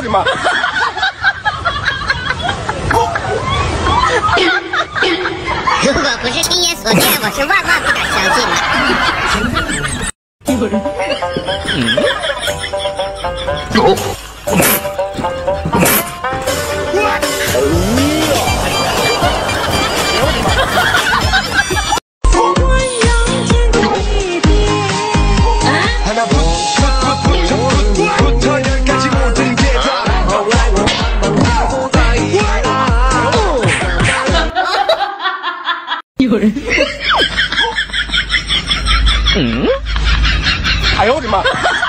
的妈！ 如果不是亲眼所见，我是万万不敢相信的。 有人。有人。哎呦我的妈！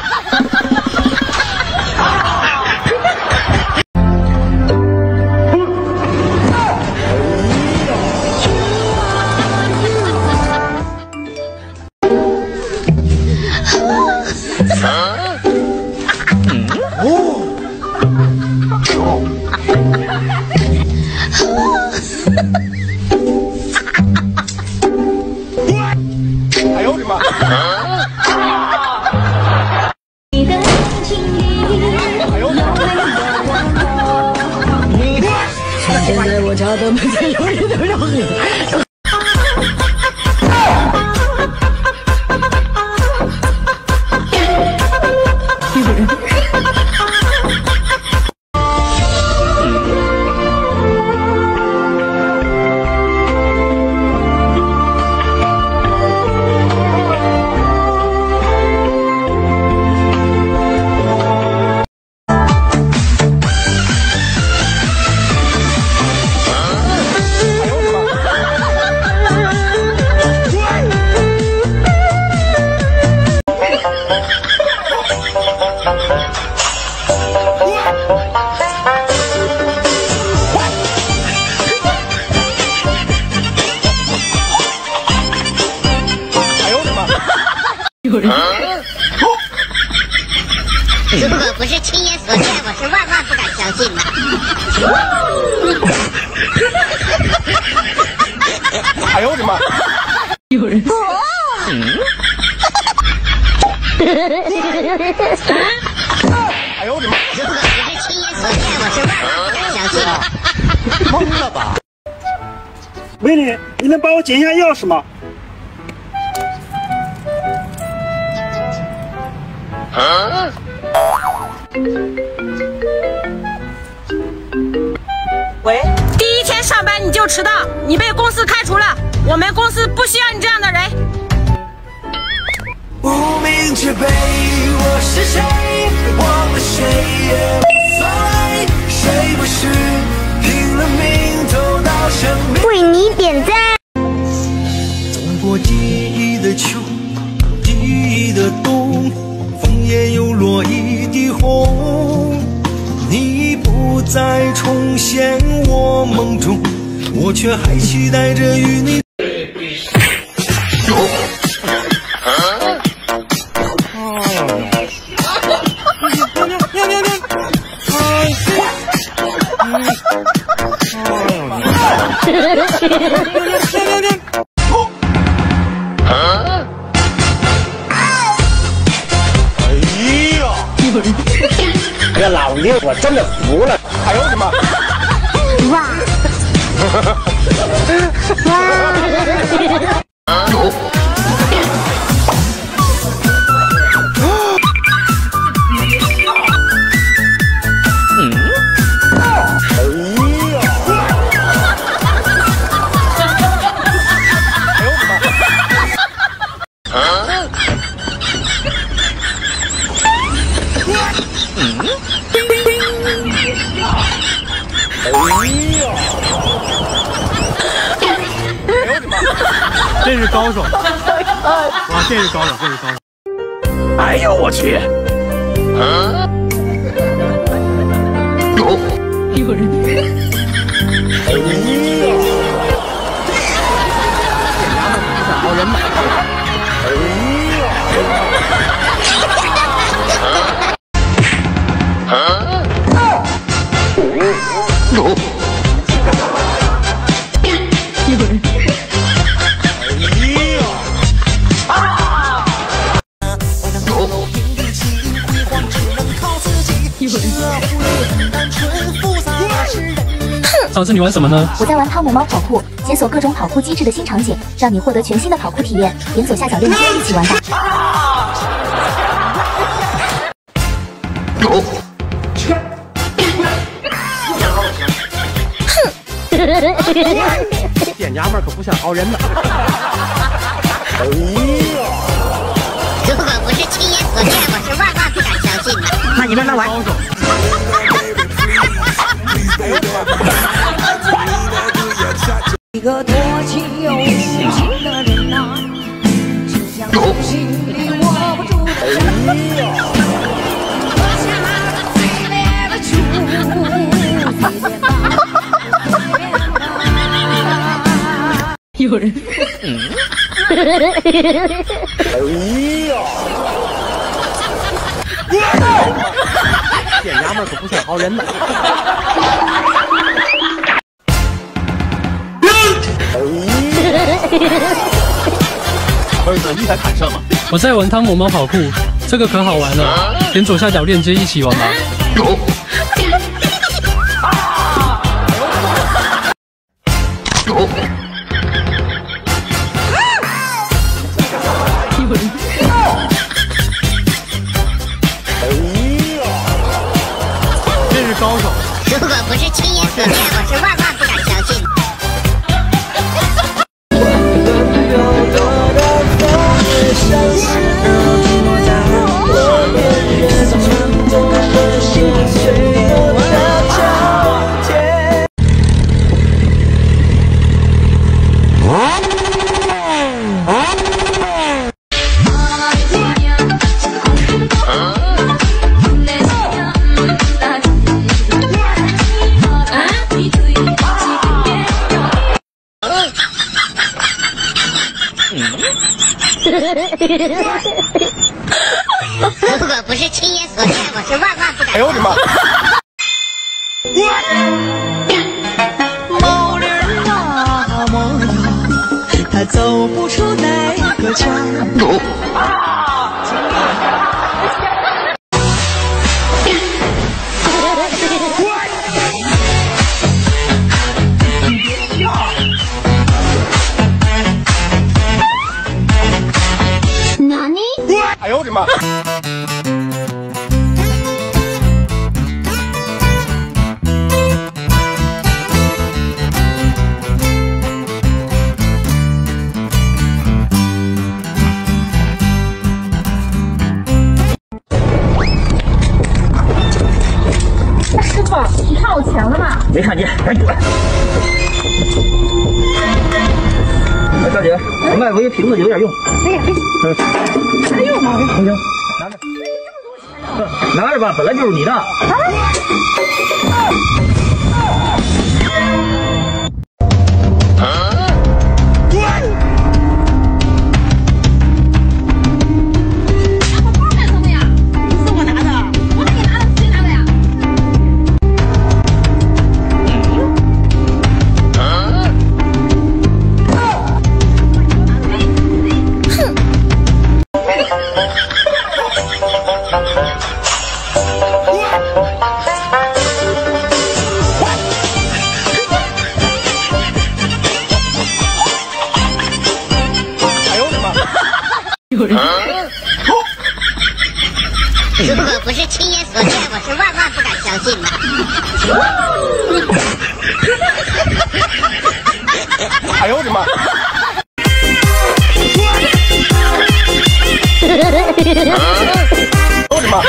哎呦我的妈！ 现在我家的每天有人都让你。 有人。如果不是亲眼所见，我是万万不敢相信的。 哎呦我的妈！ 有人。 哎呦我的妈！ 如果不是亲眼所见，我是万万不敢相信的。 懵了吧？ 美女，你能帮我捡一下钥匙吗？ 喂， 第一天上班你就迟到，你被公司开除了。我们公司不需要你这样的人。 无名之辈，我是谁？忘了谁也无所谓，谁不是拼了命走到生命？ 为你点赞。 走过记忆的秋，记忆的冬，枫叶又落一地红。你不再重现我梦中，我却还期待着与你。 这老六我真的服了！哎呦我的妈！ 哇！ 这是高手！哇，这是高手，这是高手！ 哎呦我去！ 有人。 好人买一会儿。 上次你玩什么呢？ 我在玩汤姆猫跑酷，解锁各种跑酷机制的新场景，让你获得全新的跑酷体验。点左下角链接一起玩吧。 店家们可不像好人呐！哎呀！ 如果不是亲眼所见，我是万万不敢相信的。 那你慢慢玩。 一个多情又无情的人呐，就像心里握不住的最烈的有人。 店家们可不像好人呐！ 儿子，你在看什么？我在玩汤姆猫跑酷，这个可好玩了。点左下角链接一起玩吧。 真是高手！ 如果不是亲眼所见，我是万万不敢相信的。如果不是亲眼所见，我是万万不敢。 哎呦我的妈！ 某人那么远，他走不出那个家。 哎呦我的妈！ 师傅，你看我钱了吗？ 没看见，赶紧滚！大姐，外围瓶子有点用。 哎呀，还有吗？ 不行，拿着。拿着吧，本来就是你的。 有人。 如果不是亲眼所见，我是万万不敢相信的。 哎呦我的妈！我的妈！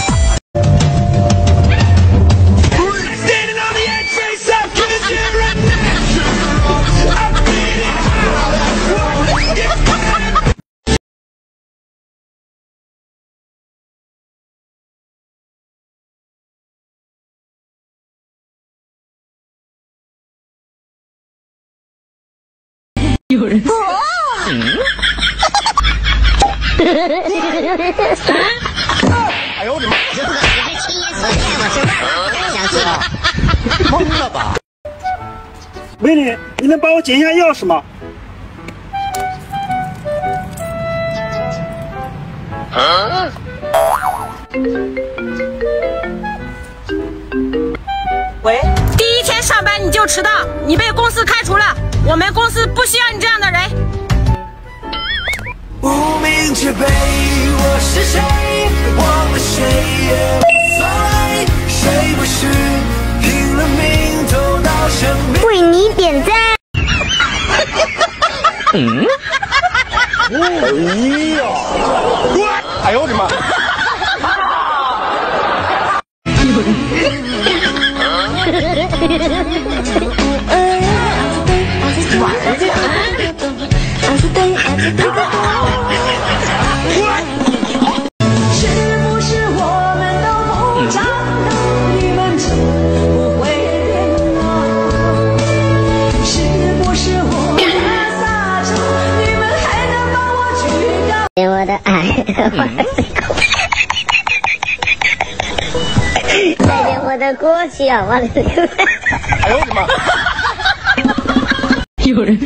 Standing on the edge, face up, 'cause you're 有人。 哎呦我的妈！ 如果不是亲眼所见，我是万万不敢相信。 懵了吧？ 美女，你能帮我捡一下钥匙吗？ 喂，第一天上班你就迟到，你被公司开除了。我们公司不需要你这样的人。 无名之辈，我是谁？忘了谁也无所谓，谁不是拼了命走到生命？ 为你点赞。 哎呦我的妈！ 是不是我们都不长大，你们就不会变老？是不是我的撒娇，你们还能把我去掉？ 我的爱，带着我的过去啊，我的。 哎呦我的妈！ 有人。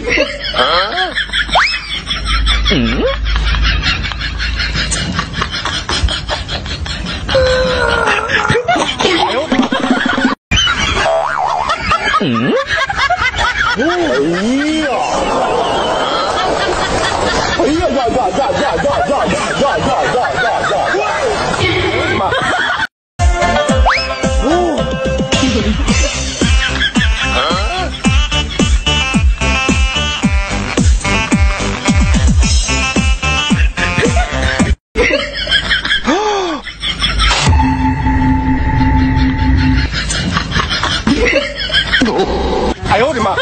哎呦我的妈！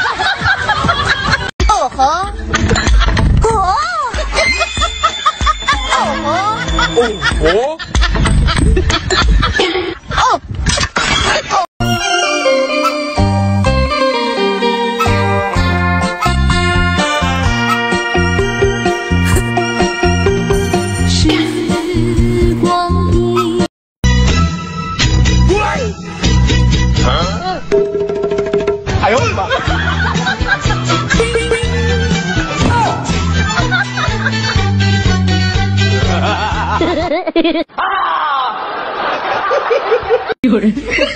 哦吼！哦！ 哦。 时光一。 哎呦我的妈！ 有人。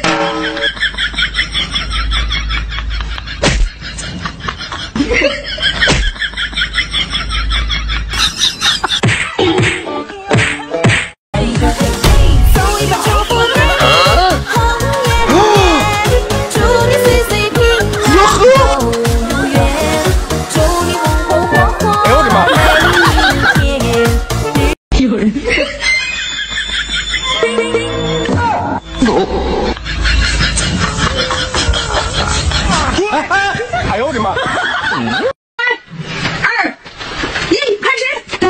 哎呦我的妈！ 3、2、1，开始！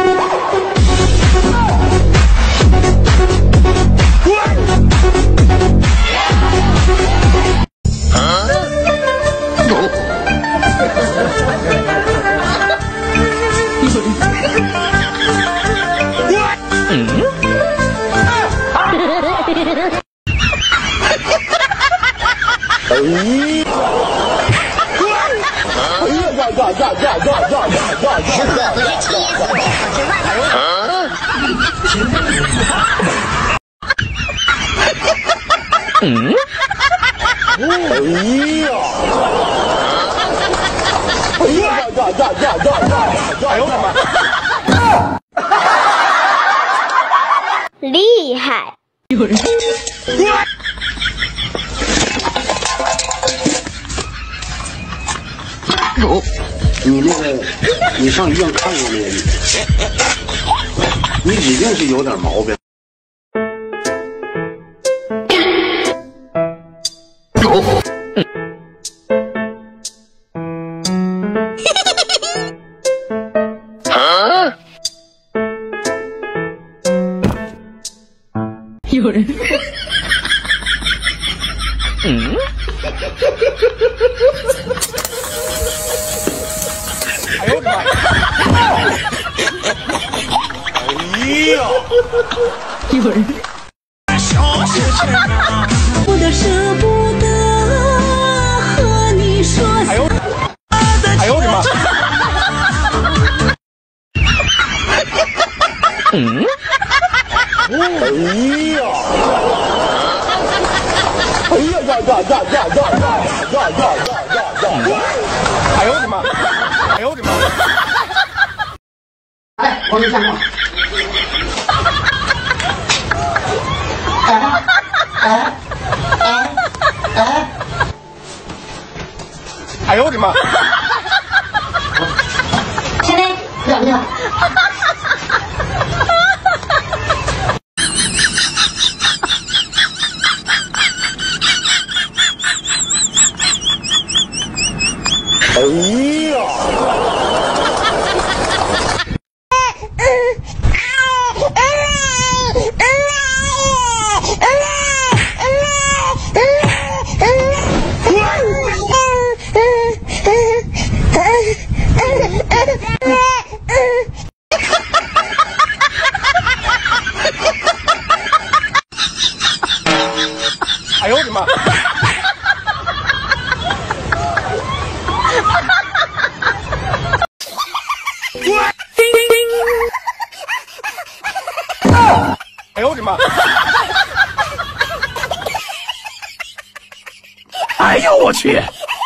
厉害！ 有人。 你那个，你上医院看过没有？你指定是有点毛病。 有人。 呀！ 有人。我的舍不得和你说。 哎呦我的妈！嗯？哎呀！哎呀呀呀呀呀呀呀呀呀！哎呦我的妈！哎呦我的妈！ 哎，我没见过。 哎呦我的妈！ 现在忍着。 哎呀！哎呦我的妈！哎呦我的妈！哎呦我去！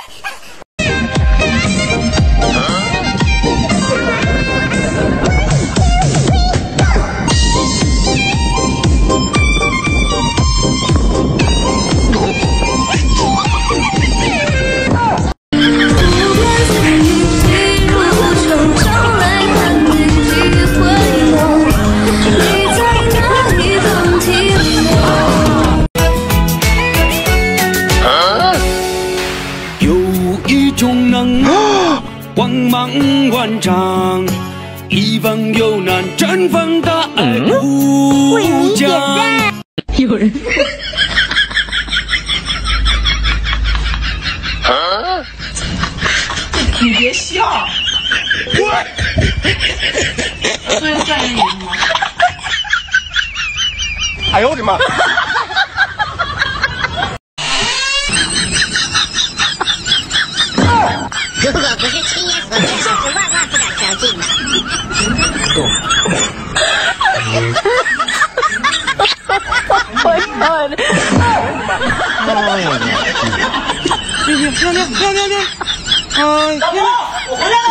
光芒万丈，一方有难绽放大爱无疆。 有人。 你别笑。所以在意你吗？ 哎呦我的妈！ 如果不是亲眼所见，我是万万不敢相信的。 我操！漂亮！老婆，我回来了。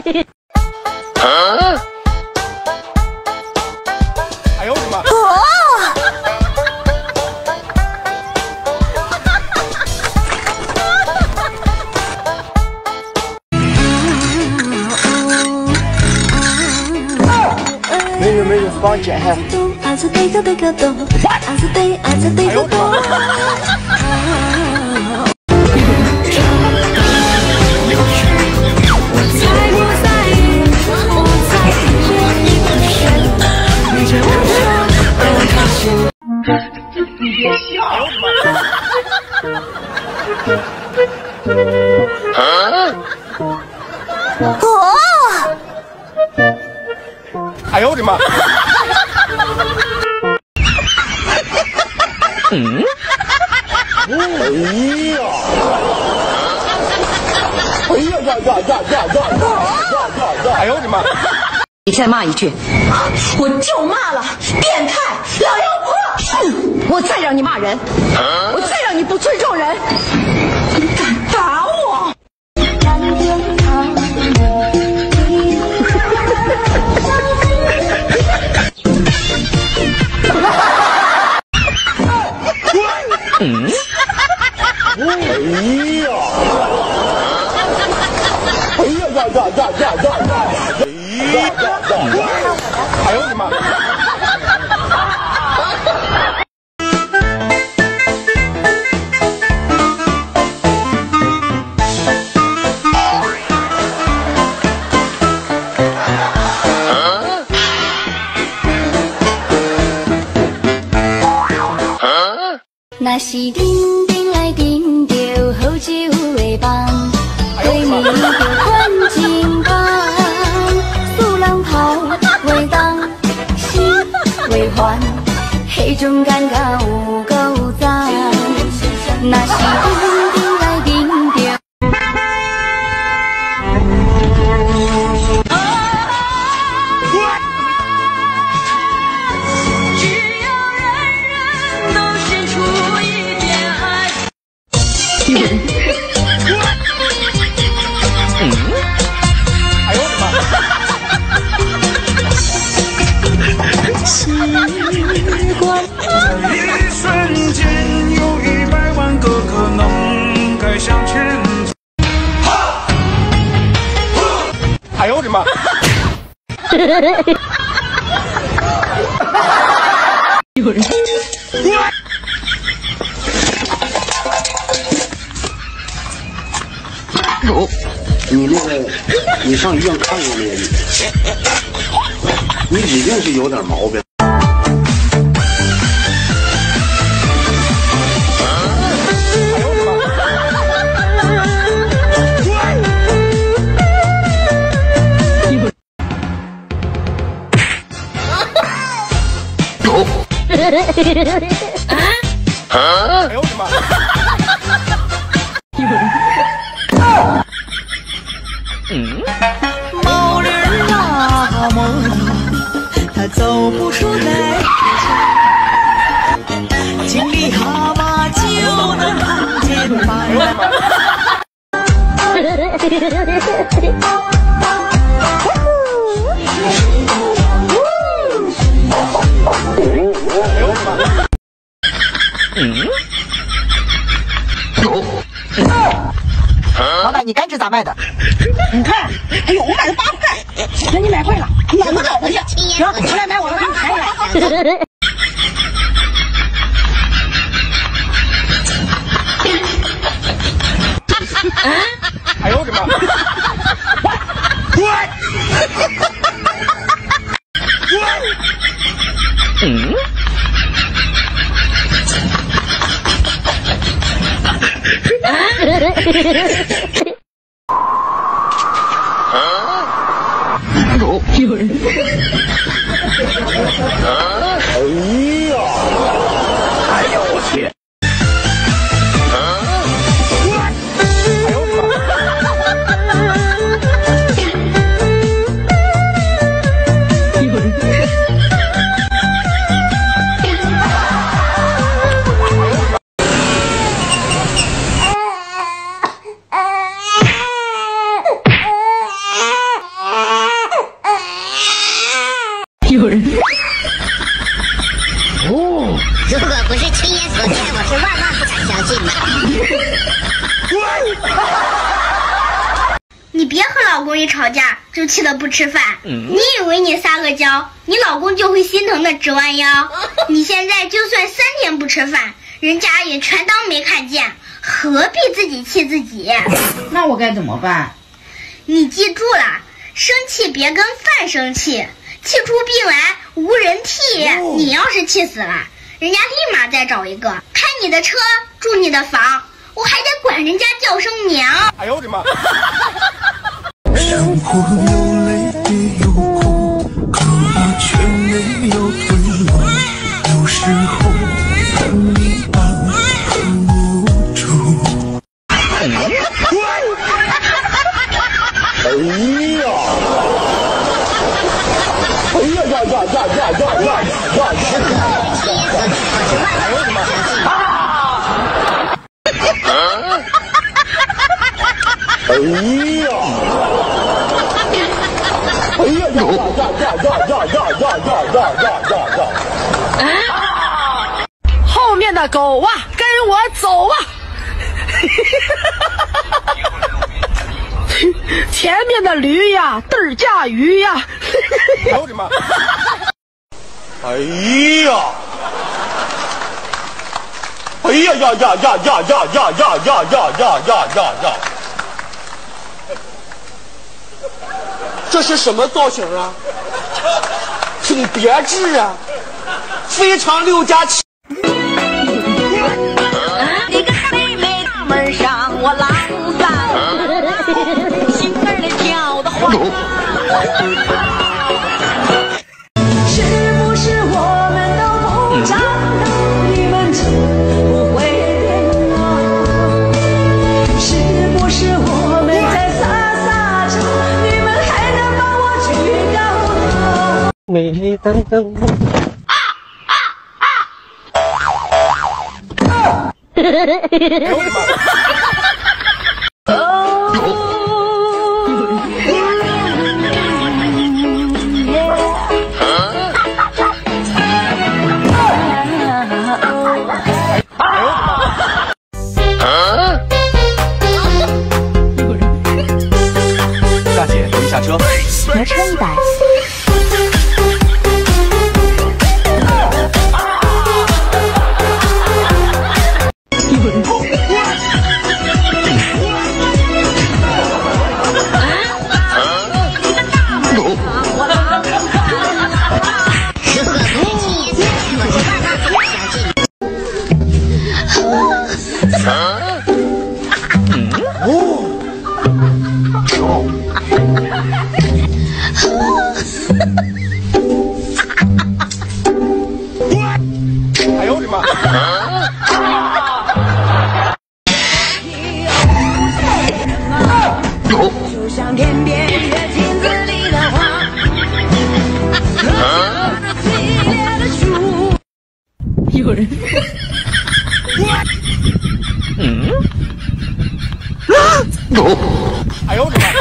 哎呦我的妈！ 没有，帮我剪下。 你别笑。 哎呦我的妈！嗯？哎呀！哎呀呀呀呀呀呀！哎呦我的妈！ 你再骂一句，我就骂了，变态，老妖婆！我再让你骂人，我再让你不尊重人，你敢打我？ 嗯？哎呀！哎呀呀呀呀呀呀！哎呦我的妈！ 那是叮叮来叮着好酒的梦，对面就款情芳，素人头袂当心。 种尴尬有够赞，那是顶顶来顶着。只要人人都献出一点爱。 哎呦我的妈！ 一瞬间有100万个可能该向前走。 哎呦我的妈！ 你那个，你上医院看过没有？你一定是有点毛病。 哎呦我的妈！ 毛驴儿那么它走不出来，经历蛤蟆就能看见白。 老板，你甘蔗咋卖的？你看，哎呦，我买了8块，那你买贵了，你买不了的去。行，回来买我的，给你抬回来。 哎呦我的妈！ 有人。 哎呀！哎呦我去！ 有人。 哦，如果不是亲眼所见，我是万万不敢相信的。 你别和老公一吵架就气得不吃饭，你以为你撒个娇，你老公就会心疼的直弯腰？你现在就算3天不吃饭，人家也全当没看见，何必自己气自己？ 那我该怎么办？ 你记住了，生气别跟饭生气。气出病来无人替，你要是气死了，人家立马再找一个开你的车住你的房，我还得管人家叫声娘。 哎呦我的妈！ 生活有泪也有苦，可我却没有退路。有时候很迷茫，很无助。 哎呀！哎呀呀呀呀呀呀呀呀！哎呦我的妈！哎呀！哎呀呀呀呀！ 后面的狗啊，跟我走啊！前面的驴呀，嘚儿驾驭呀！ 哎呦我的妈！哎呀！哎呀呀呀呀呀呀呀呀呀呀呀呀！这是什么造型啊？挺别致啊，非常6+7。 你个妹妹大门上我郎三，心儿里跳得欢。是不是我们都不长美丽的灯。哎呦我的妈！ 大姐，请下车。 停车100。 哎呦我的妈！ 就像天边月镜子里的花，凄烈的树。 有人。 哎呦我的妈！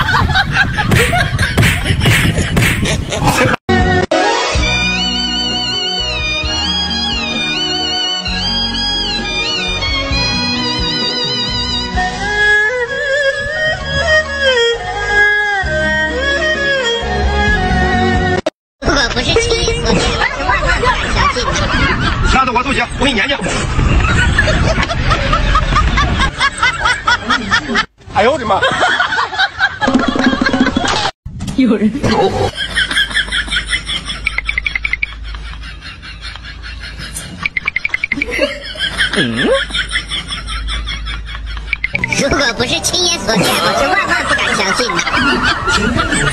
如果不是亲眼所见，我是万万不敢相信的。 拉着我都行，我给你撵去。哎呦我的妈！ 有人。 如果不是亲眼所见，我是万万不敢相信的。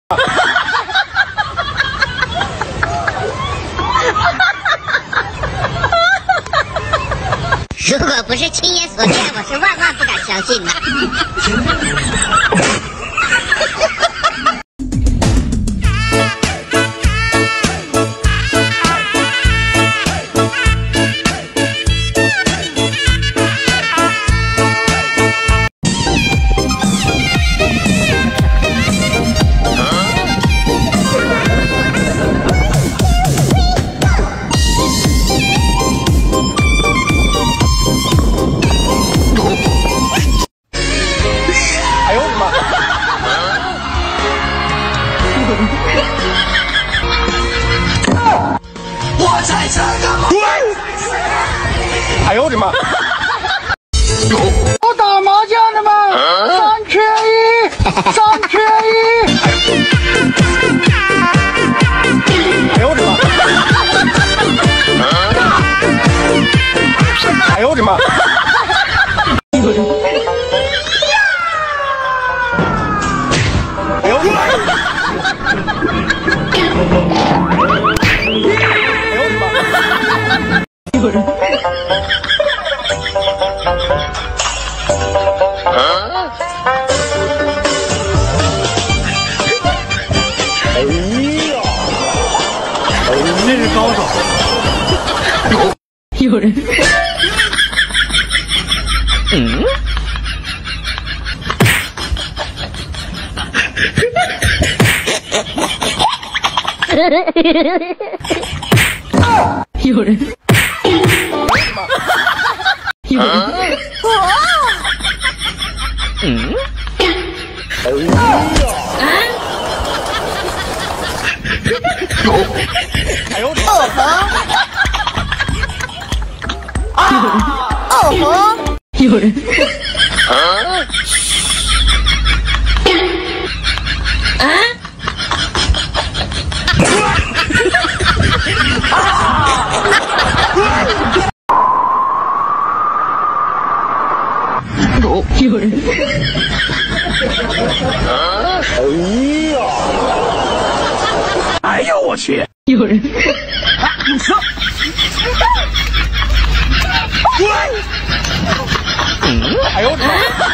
如果不是亲眼所见，我是万万不敢相信的。 哎呦我的妈！ 我打麻将的吗？3缺1，3缺1。 哎呦我的妈！哎呦我的妈！哎呦我的妈！哎呦我的妈！ 有人。 那是高手。 有人。有人。有人。 哎呦！ 有人。有人。 哎呦我去！ 有人。 哎呦我的妈！